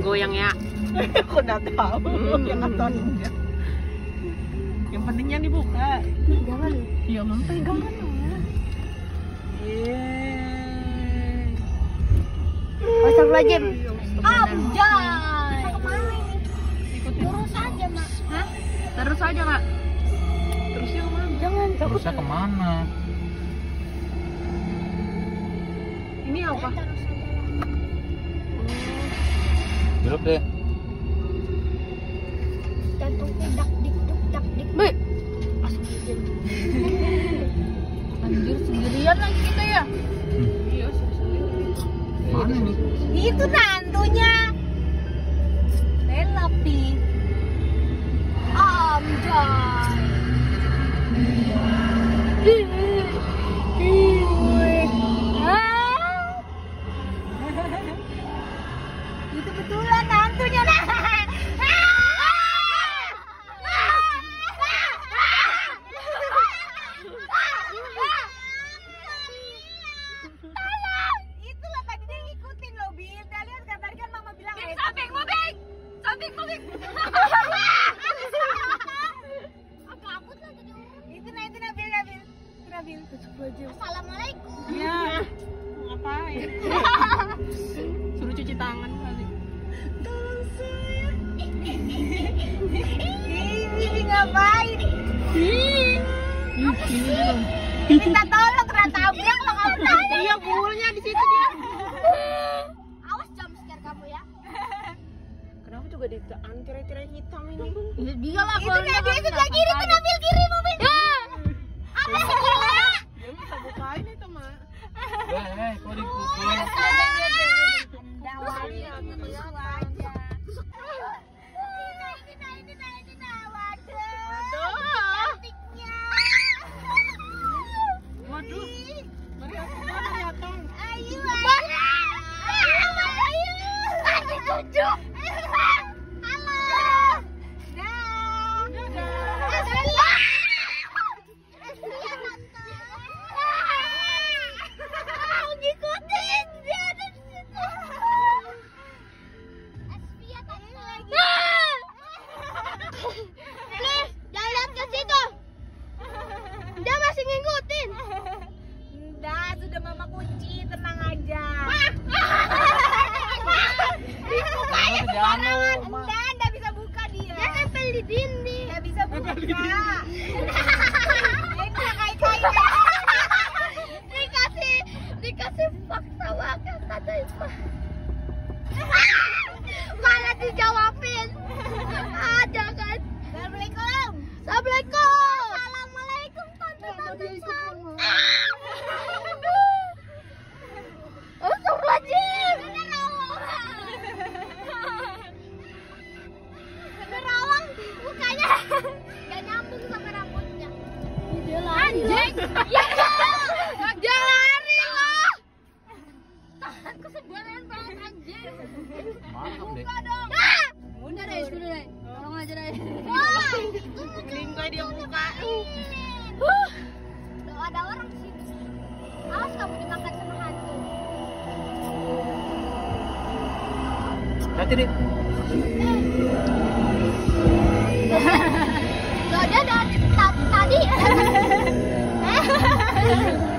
goyang ya. Aku udah tahu yang nontonnya. Yang pentingnya dibuka. Jangan. Iya, Mama pegang kan. Astagfirullahaladzim. Anjay. Kemana ini? Terus aja, Mak. Hah? Terus aja kak. Terusnya kemana? Jangan. Terusnya kemana? Ini apa? Belok deh. Jantungku dak dik duk dak dik. Be. Anjir sendirian lagi kita ya. Iya, sendiri. Mana nih? Itu nantunya. Lelapi. Anjay. Itu betulan hantunya. Tolong. Itulah tadi dia ngikutin loh, Bil. Lihat kan tadi kan Mama bilang samping mobil. Samping mobil. Kabut lah jadi orang. Itu Nabil. Nabil. Assalamualaikum. Iya. Ngapain? Suruh cuci tangan kali. Ini ngapain? Minta tolong kena tabrak lo kamu tahu. Iya bulnya di situ dia. Awas jam scare kamu ya. Kenapa juga tirai-tirai hitam ini? Dia lah. Itu dia sebelah kiri tuh Nabil kiri mobil. Apa sih? Ya bisa bukain itu, Mak. Kok dikumpulin? Anda wali itu aja. Ini waduh. Cantiknya. Waduh. Mari datang. Ayo. Ayo. Cucu. Halo. Ngikutin dia ada di situ. Aspia tadi lagi. Nih, jangan lihat ke situ. Dia masih ngikutin. Enggak, sudah Mama kunci, tenang aja. Dibukanya sembarangan. Enggak bisa buka dia. Dia nempel di dinding. Enggak bisa buka. Ini kayak dikasih fakta banget tadi itu. Malah dijawabin. Ada kan? Assalamualaikum. Assalamualaikum. Assalamualaikum tante Nabil. Astagfirullahaladzim. Nerawang mukanya gak nyambung sama rambutnya. Anjing. Ya dia lari loh. Tanganku sembarangan banget anjing. Mantap deh. Buka dong. Udah deh, sudah deh. Tolong aja deh. Wah, itu Lingkai dia buka. Tuh ada orang sih. Awas kamu dimakan sama hantu. Hati deh. Gak ada dari tadi.